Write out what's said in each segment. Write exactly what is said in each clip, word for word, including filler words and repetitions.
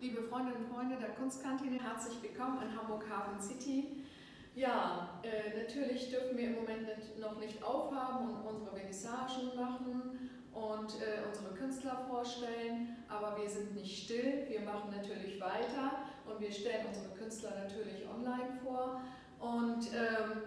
Liebe Freundinnen und Freunde der Kunstkantine, herzlich willkommen in Hamburg Hafen City. Ja, äh, natürlich dürfen wir im Moment nicht, noch nicht aufhaben und unsere Vernissagen machen und äh, unsere Künstler vorstellen, aber wir sind nicht still, wir machen natürlich weiter und wir stellen unsere Künstler natürlich online vor. Und ähm,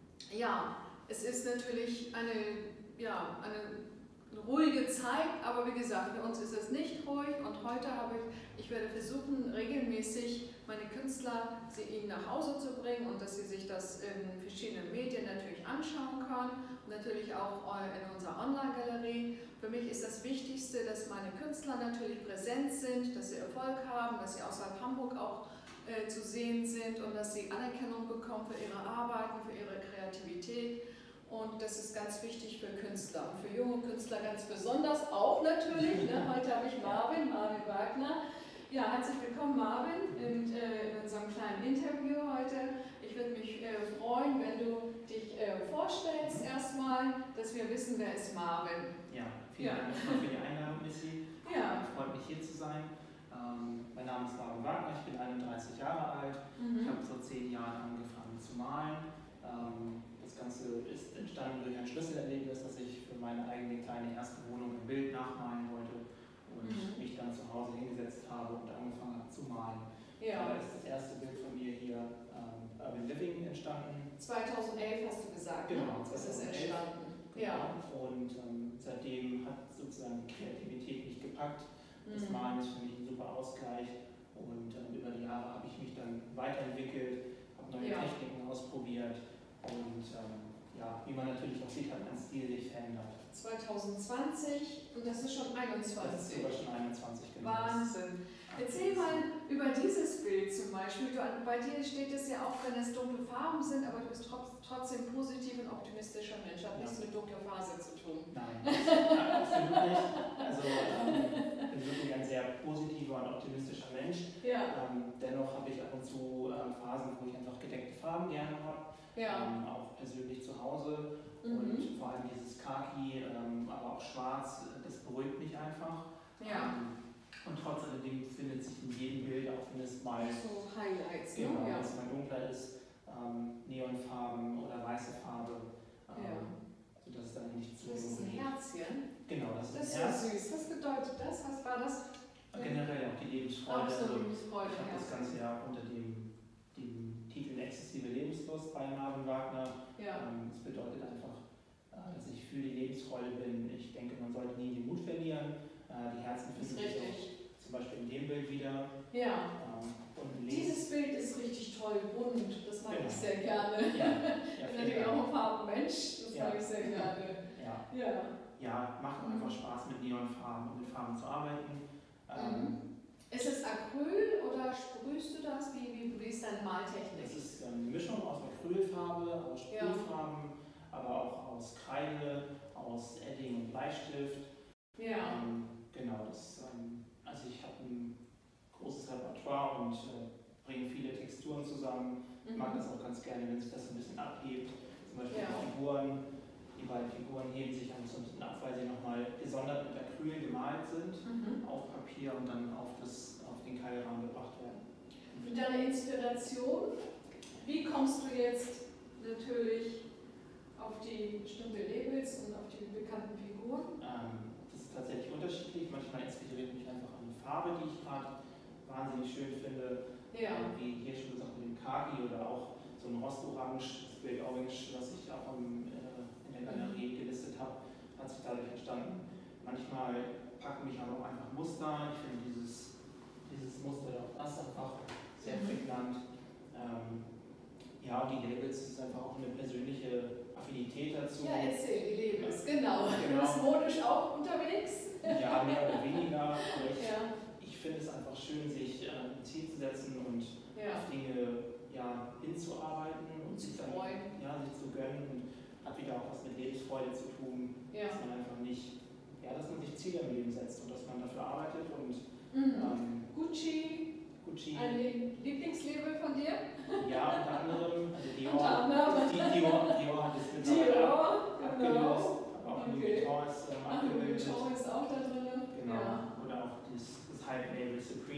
ja, es ist natürlich eine, ja, eine ruhige Zeit, aber wie gesagt, für uns ist es nicht ruhig und heute habe ich, ich werde versuchen, regelmäßig meine Künstler, sie ihnen nach Hause zu bringen und dass sie sich das in verschiedenen Medien natürlich anschauen können und natürlich auch in unserer Online-Galerie. Für mich ist das Wichtigste, dass meine Künstler natürlich präsent sind, dass sie Erfolg haben, dass sie außerhalb Hamburg auch äh, zu sehen sind und dass sie Anerkennung bekommen für ihre Arbeiten, für ihre Kreativität. Und das ist ganz wichtig für Künstler und für junge Künstler ganz besonders auch natürlich. Ne? Heute habe ich Marvin, Marvin Wagner. Ja, herzlich willkommen Marvin in, äh, in unserem kleinen Interview heute. Ich würde mich äh, freuen, wenn du dich äh, vorstellst erstmal, dass wir wissen, wer ist Marvin. Ja, vielen ja. Dank erstmal für die Einladung, Missy. Ja. Es freut mich hier zu sein. Ähm, mein Name ist Marvin Wagner, ich bin einunddreißig Jahre alt. Mhm. Ich habe vor zehn Jahren angefangen zu malen. Ähm, Das Ganze ist entstanden durch ein Schlüsselerlebnis, dass ich für meine eigene kleine erste Wohnung ein Bild nachmalen wollte und mhm. mich dann zu Hause hingesetzt habe und angefangen habe zu malen. Ja. Da ist das erste Bild von mir hier, ähm, Urban Living, entstanden. zweitausendelf hast du gesagt, genau, ne? Ist es entstanden. Genau. Ja. Und ähm, seitdem hat sozusagen die Kreativität mich gepackt. Das mhm. Malen ist für mich ein super Ausgleich und ähm, über die Jahre habe ich mich dann weiterentwickelt, habe neue ja. Techniken ausprobiert. Und ähm, ja, wie man natürlich auch sieht, hat mein Stil sich verändert. zwanzig zwanzig und das ist schon einundzwanzig. Das ist sogar schon einundzwanzig, genau. Wahnsinn. Erzähl mal über dieses Bild zum Beispiel. Du, bei dir steht es ja auch, wenn es dunkle Farben sind, aber du bist trotzdem positiv und optimistischer Mensch. Hat ja. nichts mit dunkler Phase zu tun. Nein, absolut nicht. Also ähm, ich bin wirklich ein sehr positiver und optimistischer Mensch. Ja. Ähm, dennoch habe ich ab und zu ähm, Phasen, wo ich einfach gedeckte Farben gerne habe. Ja. Ähm, auch persönlich zu Hause mhm. und vor allem dieses Khaki, ähm, aber auch Schwarz, das beruhigt mich einfach. Ja. Ähm, und trotz alledem findet sich in jedem Bild auch mindestens mal so Highlights, genau, ne? Ja. dass mal dunkler ist, ähm, Neonfarben oder weiße Farbe, ähm, ja. sodass es dann nicht zu. Das ist ein Herzchen. Genau, das ist das ein Herz. Das ist süß. Was bedeutet das? Was war das? Generell auch die Lebensfreude. Auch so also, Lebensfreude. ich habe das Ganze ja unter dem, dem Titel Exzessive Lebenslust bei Marvin Wagner. Ja. Ähm, das bedeutet einfach, äh, dass ich für die Lebensfreude bin. Ich denke, man sollte nie den Mut verlieren. Äh, die Herzen finden sich auch zum Beispiel in dem Bild wieder. Ja. Ähm, und Dieses Bild ist richtig toll, bunt. Das mag genau. ich sehr gerne. Ja. Ich bin natürlich auch ein Farbenmensch. Das ja. mag ich sehr gerne. Ja. Ja. Ja, macht mhm. einfach Spaß mit Neonfarben und mit Farben zu arbeiten. Ähm, mhm. Ist es Acryl oder sprühst du das? Wie, wie, wie ist deine Maltechnik? Es ist eine Mischung aus Acrylfarbe, aus Sprühfarben, ja. aber auch aus Kreide, aus Edding und Bleistift. Ja. Ähm, genau, das, ähm, also ich habe ein großes Repertoire und äh, bringe viele Texturen zusammen. Ich mhm. mag das auch ganz gerne, wenn sich das ein bisschen abhebt. Zum Beispiel ja. die Figuren. Die beiden Figuren heben sich einfach so ein bisschen ab, weil sie nochmal gesondert mit Acryl gemalt sind, mhm. auf Papier und dann auf, das, auf den Keilrahmen gebracht werden. Für deine Inspiration, wie kommst du jetzt natürlich auf die bestimmte Labels und auf die bekannten Figuren? Ähm, das ist tatsächlich unterschiedlich. Manchmal inspiriert mich einfach eine Farbe, die ich gerade wahnsinnig schön finde, ja. äh, wie hier schon gesagt mit dem Khaki oder auch so ein Rostorange, Spirit Orange, was ich auch im äh, in der Galerie gelistet habe, hat sich dadurch entstanden. Manchmal packen mich aber auch einfach Muster. Ich finde dieses, dieses Muster auch das einfach sehr prägnant. Ähm, ja, und die Labels ist einfach auch eine persönliche Affinität dazu. Ja, erzähl, die Labels, genau. genau. Du bist modisch auch unterwegs? Ja, mehr oder weniger. Aber ich, ja. ich finde es einfach schön, sich äh, ein Ziel zu setzen und ja. auf Dinge ja, hinzuarbeiten und sich dann ja, sich zu gönnen. Und hat wieder auch was mit Lebensfreude zu tun, ja. dass man einfach nicht, ja, dass man sich Ziele im Leben setzt und dass man dafür arbeitet und mhm. ähm, Gucci, Gucci, ein Lieblingslabel von dir? Ja, unter anderem, also Dior, unter anderem. Dior, Dior hat es mittlerweile Dior, abgelöst, genau. aber auch Louis okay. Vuitton ist ähm, abgebildet. Louis Vuitton ist auch da drin. Genau, ja. oder auch das, das Hype-Label Supreme finde ich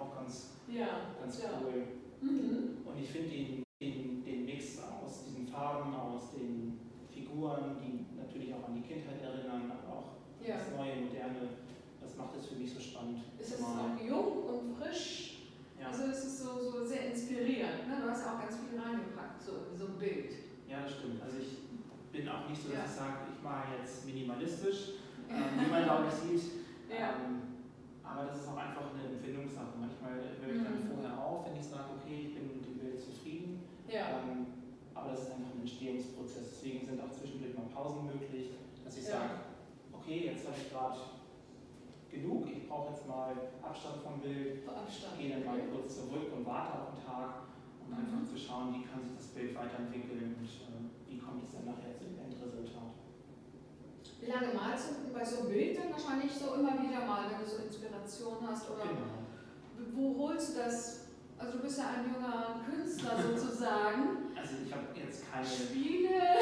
auch ganz, ja, ganz ja. cool. Mhm. Und ich finde den, den, den Mix aus diesen Farben, aus den Figuren, die natürlich auch an die Kindheit erinnern, aber auch Ja. das neue, moderne, das macht es für mich so spannend. Es ist Mal. auch jung und frisch, Ja. also es ist so, so sehr inspirierend. Ne? Du hast ja auch ganz viel reingepackt, so in so ein Bild. Ja, das stimmt. Also ich bin auch nicht so, dass Ja. ich sage, ich mache jetzt minimalistisch, ähm, wie man glaube ich sieht. Ja. Ähm, aber das ist auch einfach eine Empfindungssache. Manchmal höre ich dann Mhm. vorher auf, wenn ich sage, okay, ich bin mit dem Bild zufrieden. Ja. Ähm, aber das ist einfach ein Entstehungsprozess. Deswegen sind auch zwischendurch mal Pausen möglich, dass ich Ja. sage, okay, jetzt habe ich gerade genug, ich brauche jetzt mal Abstand vom Bild, Abstand. gehe dann mal kurz zurück und warte auf den Tag, um Mhm. einfach zu schauen, wie kann sich das Bild weiterentwickeln und äh, wie kommt es dann nachher zu dem Endresultat. Wie lange malst du bei so einem Bild dann? Wahrscheinlich so immer wieder mal, wenn du so Inspiration hast? Oder Genau. wo holst du das? Also du bist ja ein junger Künstler sozusagen. Also ich habe jetzt keine... Spiele?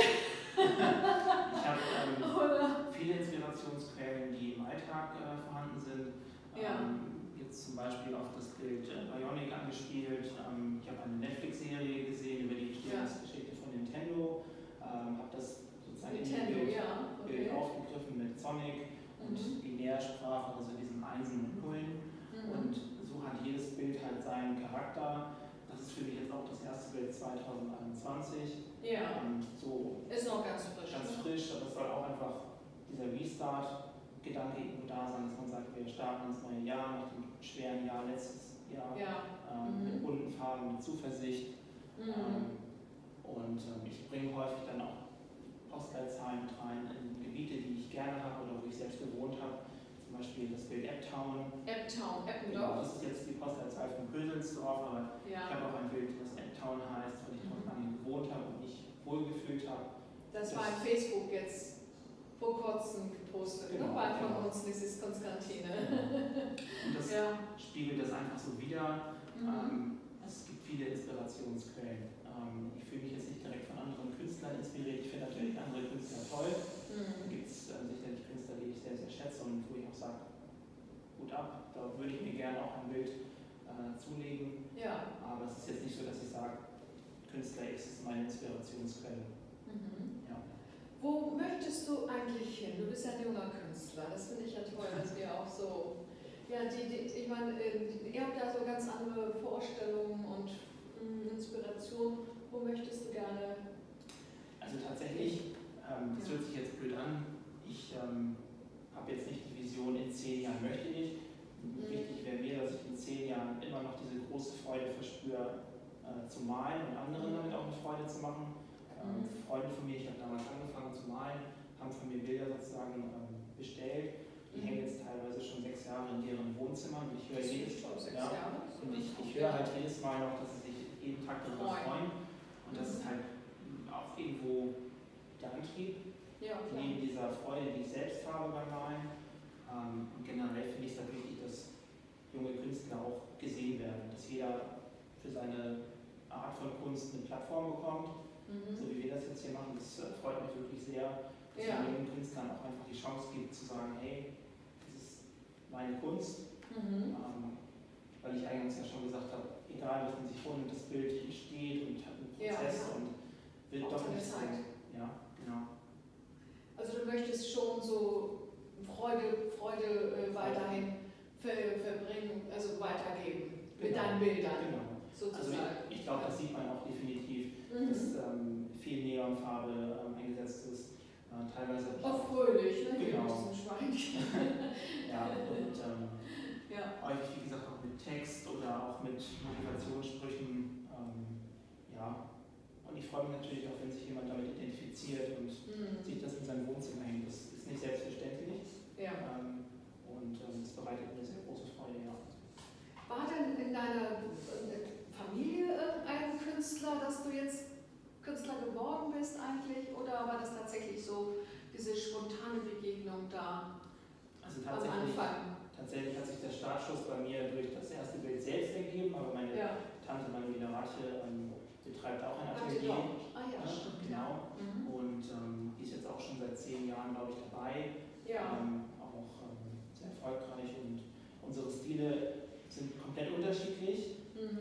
ich habe ähm, Oder? viele Inspirationsquellen, die im Alltag äh, vorhanden sind. Ja. Ähm, jetzt zum Beispiel auf das Bild äh, Bionic angespielt. Ähm, ich habe eine Netflix-Serie gesehen über die Entstehungsgeschichte von Nintendo. Ähm, habe das sozusagen Nintendo, in dem Bild, ja. Okay. Bild aufgegriffen mit Sonic und Mhm. Binärsprache, also diesen Einsen und Nullen. Mhm. Und so hat jedes Bild halt seinen Charakter. Das ist für mich jetzt auch das erste Bild zwanzig einundzwanzig. Ja. Ähm, so Ist noch ganz frisch. ganz frisch, aber es soll auch einfach dieser Restart-Gedanke irgendwo da sein, dass man sagt, wir starten ins neue Jahr nach dem schweren Jahr letztes Jahr Ja. ähm, Mhm. mit bunten Farben, mit Zuversicht. Mhm. Ähm, und ähm, ich bringe häufig dann auch Postleitzahlen mit rein in Gebiete, die ich gerne habe oder wo ich selbst gewohnt habe. Zum Beispiel das Bild Epptown. Epptown, Genau, Eppendorf. das ist jetzt die Postleitzahl von Köselsdorf, aber ich Ja. habe auch ein Bild, das Epptown heißt, weil ich dort lange gewohnt habe und mich wohlgefühlt habe. Das Das- war in Facebook jetzt vor kurzem gepostet, Genau, ne? Bei von genau. uns, Misses Konstantine. Und das Ja. spiegelt das einfach so wider. Mhm. Ähm, es gibt viele Inspirationsquellen. Ähm, ich fühle mich jetzt nicht direkt von anderen Künstlern inspiriert. Ich finde natürlich andere Künstler toll. Da Mhm. gibt es äh, sicherlich Künstler, die ich sehr, sehr schätze und wo ich auch sage, gut ab, da würde ich mir gerne auch ein Bild äh, zulegen. Ja. Aber es ist jetzt nicht so, dass ich sage, Künstler X ist meine Inspirationsquelle. Mhm. Ja. Wo möchtest du eigentlich hin? Du bist ja ein junger Künstler. Das finde ich ja toll, dass ihr auch so. Ja, die, die, ich meine, äh, ihr habt ja so ganz andere Vorstellungen und mh, Inspiration. Wo möchtest du gerne? Also tatsächlich, ähm, das Ja. hört sich jetzt blöd an, ich ähm, habe jetzt nicht die Vision, in zehn Jahren möchte ich. Mhm. Wichtig wäre mir, dass ich in zehn Jahren immer noch diese große Freude verspüre, äh, zu malen und anderen damit auch eine Freude zu machen. Ähm, Mhm. Freunde von mir, ich habe damals angefangen zu malen, haben von mir Bilder sozusagen ähm, bestellt. Die Mhm. hängen jetzt teilweise schon sechs Jahre in deren Wohnzimmern und ich höre Das jedes ist schon sechs ja, Jahre. und ich, ich höre halt jedes Mal noch, dass sie sich jeden Tag darüber Freuen. freuen. Und das ist halt auch irgendwo der Antrieb, Ja, klar. neben dieser Freude, die ich selbst habe beim Malen. Ähm, und generell finde ich es halt wichtig, dass junge Künstler auch gesehen werden, dass jeder für seine Art von Kunst eine Plattform bekommt, Mhm. so wie wir das jetzt hier machen. Das äh, freut mich wirklich sehr, dass Ja. man jungen Künstlern auch einfach die Chance gibt zu sagen, hey, das ist meine Kunst. Mhm. Ähm, weil ich eingangs ja schon gesagt habe, egal was man sich vornimmt, das Bild entsteht und hat einen Ja, Prozess ja. und wird Auch doch seine nicht so. Zeit. Ja, genau. Also du möchtest schon so Freude, Freude äh, weiterhin ver, verbringen, also weitergeben mit Genau. deinen Bildern Genau. Also sozusagen. ich, ich glaube, das sieht man auch definitiv, Mhm. dass ähm, viel Neonfarbe ähm, eingesetzt ist. Äh, teilweise habe ich Auch fröhlich, ne? Hier Genau. mit diesem Schweinchen. ja, und ähm, Ja. häufig, wie gesagt, auch mit Text oder auch mit Motivationssprüchen. Ähm, ja, und ich freue mich natürlich auch, wenn sich jemand damit identifiziert und Mhm. sich das in seinem Wohnzimmer hängt. Das ist nicht selbstverständlich. Ja. Ähm, und ähm, das bereitet mir sehr große Freude, ja. War denn in deiner äh, Familie irgendein Künstler, dass du jetzt Künstler geworden bist eigentlich? Oder war das tatsächlich so diese spontane Begegnung da Also am tatsächlich, Anfang? tatsächlich hat sich der Startschuss bei mir durch das erste Bild selbst ergeben, aber meine Ja. Tante Manuela Ratche ähm, betreibt auch ein Ach, die Atelier. doch. Ah ja, Ja, stimmt. genau. Mhm. Und ähm, die ist jetzt auch schon seit zehn Jahren, glaube ich, dabei. Ja. Ähm, auch ähm, sehr erfolgreich und unsere Stile sind komplett unterschiedlich.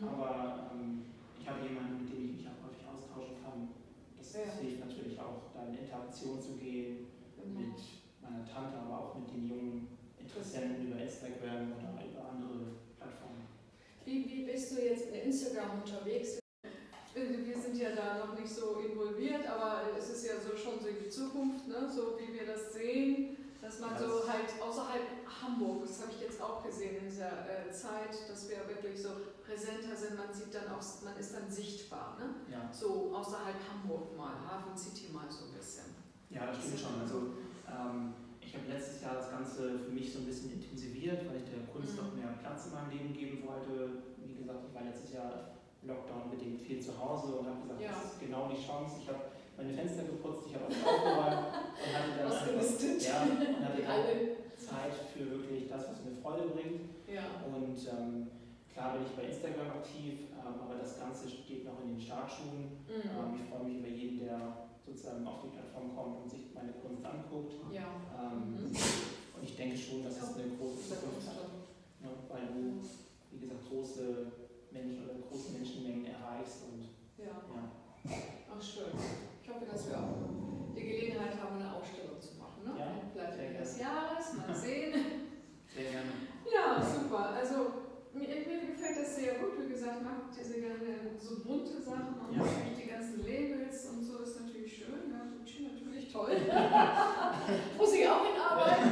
aber ähm, ich habe jemanden, mit dem ich mich auch häufig austauschen kann. Das, Ja. das hilft natürlich auch, da in Interaktion zu gehen Genau. mit meiner Tante, aber auch mit den jungen Interessenten über Instagram oder über andere Plattformen. Wie, wie bist du jetzt in Instagram unterwegs? Wir sind ja da noch nicht so involviert, aber es ist ja so schon so die Zukunft, ne? So wie wir das sehen, dass man Ja, so das halt außerhalb Hamburg, das habe ich jetzt auch gesehen in dieser äh, Zeit, dass wir wirklich so präsenter sind, man sieht dann auch, man ist dann sichtbar, ne? Ja. So außerhalb Hamburg mal, Hafen City mal so ein bisschen. Ja, das stimmt schon. Also ähm, ich habe letztes Jahr das Ganze für mich so ein bisschen intensiviert, weil ich der Kunst Mhm. noch mehr Platz in meinem Leben geben wollte. Wie gesagt, ich war letztes Jahr Lockdown-bedingt viel zu Hause und habe gesagt, Ja. das ist genau die Chance. Ich habe meine Fenster geputzt, ich habe alles aufgeräumt und hatte dann Ausgemistet. ja, und hatte Die dann alle. Zeit für wirklich das, was mir Freude bringt. Ja. Und ähm, klar bin ich bei Instagram aktiv, ähm, aber das Ganze steht noch in den Startschuhen. Mhm. Ähm, ich freue mich über jeden, der sozusagen auf die Plattform kommt und sich meine Kunst anguckt. Ja. Ähm, Mhm. Und ich denke schon, dass es eine große Zukunft hat, ne? Weil du, wie gesagt, große Menschen oder große Menschenmengen erreichst. Und, Ja. ja. Ach schön. Ich hoffe, dass wir auch die Gelegenheit haben, eine Ausstellung zu machen. Ne? Ja, Vielleicht sehr Ende des gerne. Jahres, mal sehen. Sehr gerne. Ja, super. Also mir, mir gefällt das sehr gut. Wie gesagt, ich mag diese gerne so bunte Sachen und Ja. natürlich die ganzen Labels und so ist natürlich schön. Ja, Gucci natürlich toll. Muss ich auch hinarbeiten.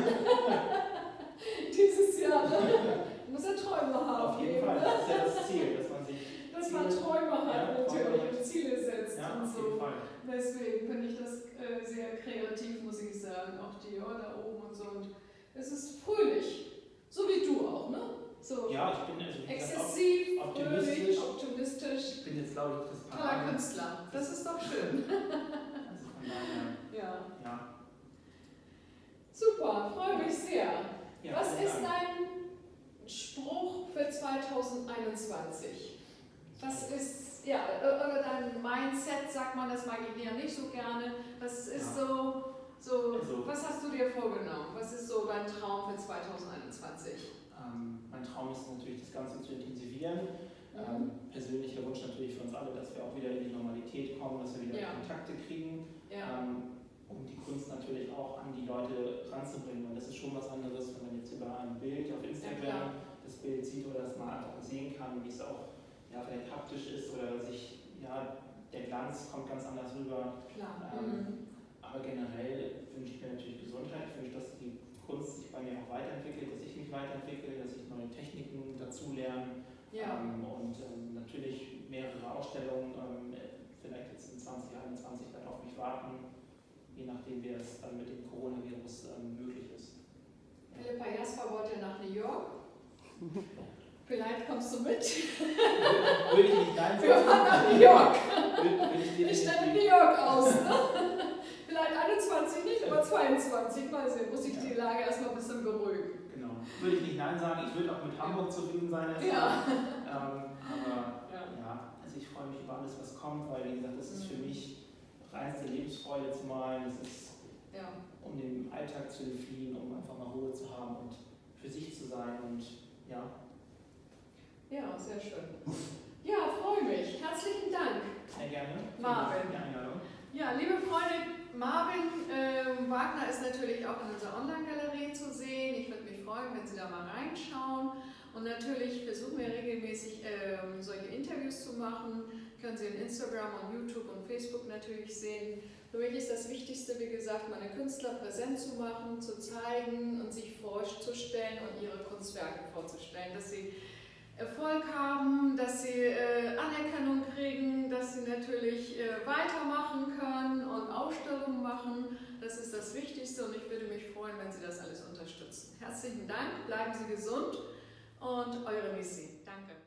Dieses Jahr. Ne? Muss ja Träume haben. Auf jeden Fall, das ist ja das Ziel, dass man sich Dass man Ziele- Träume hat Ja, natürlich Träume. und Ziele setzt Ja, und auf so. jeden Fall. Deswegen finde ich das äh, sehr kreativ, muss ich sagen. Auch die oh, da oben und so. Und es ist fröhlich. So wie du auch, ne? So Ja, ich bin also wie gesagt, auch, exzessiv, optimistisch. fröhlich, optimistisch. ich bin jetzt glaube ich das Toller Paradebeispiel. Künstler. Das ist doch schön. Also von daher, Ja. ja. Super, freue mich sehr. Ja, Was vielen ist Dank. dein Spruch für zweitausendeinundzwanzig? Was ist, ja, oder dein Mindset, sagt man, das mag ich ja nicht so gerne. Was ist Ja. so, so Also- was hast du dir vorgenommen? Was ist so dein Traum für zweitausendeinundzwanzig? Ähm, mein Traum ist natürlich, das Ganze zu intensivieren. Mhm. Ähm, persönlicher Wunsch natürlich für uns alle, dass wir auch wieder in die Normalität kommen, dass wir wieder Ja. Kontakte kriegen, Ja, ähm, um die Kunst natürlich auch an die Leute ranzubringen. Und das ist schon was anderes, wenn man jetzt über ein Bild auf ja klar. Instagram das Bild sieht oder das mal einfach sehen kann, wie es auch ja, vielleicht haptisch ist oder sich, ja, der Glanz kommt ganz anders rüber. Klar. Ähm, Mhm. Aber generell wünsche ich mir natürlich Gesundheit. Ich wünsche, dass die Kunst sich bei mir auch weiterentwickelt, dass ich mich weiterentwickle, dass ich neue Techniken dazu lerne. Ja. Ähm, und ähm, natürlich mehrere Ausstellungen, ähm, vielleicht jetzt in zwanzig einundzwanzig dann auf mich warten, je nachdem, wie es dann mit dem Coronavirus ähm, möglich ist. Ja. Philippa Jasper wollte nach New York. Vielleicht kommst du mit. Würde ich nicht nein Wir fahren nach New York. Würde, würde ich Ich stelle definitiv- New York aus. Ne? Vielleicht einundzwanzig nicht, aber zweiundzwanzig. Mal sehen, muss ich die Lage erstmal ein bisschen beruhigen. Genau. Würde ich nicht nein sagen. Ich würde auch mit Hamburg zufrieden sein. erstmal. Ja. Ähm, aber Ja. ja, also ich freue mich über alles, was kommt, weil wie gesagt, das ist für Mhm. mich reinste Lebensfreude zu malen. Es ist, Ja. um dem Alltag zu entfliehen, um einfach mal Ruhe zu haben und für sich zu sein. Und ja, Ja, sehr schön. Ja, freue mich. Herzlichen Dank. sehr gerne. Vielen Marvin. Dank für die Einladung. Ja, liebe Freunde, Marvin ähm, Wagner ist natürlich auch in unserer Online-Galerie zu sehen. Ich würde mich freuen, wenn Sie da mal reinschauen. Und natürlich versuchen wir regelmäßig ähm, solche Interviews zu machen. Können Sie in Instagram und YouTube und Facebook natürlich sehen. Für mich ist das Wichtigste, wie gesagt, meine Künstler präsent zu machen, zu zeigen und sich vorzustellen und ihre Kunstwerke vorzustellen, dass sie Erfolg haben, dass sie äh, Anerkennung kriegen, dass sie natürlich äh, weitermachen können und Ausstellungen machen. Das ist das Wichtigste und ich würde mich freuen, wenn Sie das alles unterstützen. Herzlichen Dank, bleiben Sie gesund und eure Missy. Danke.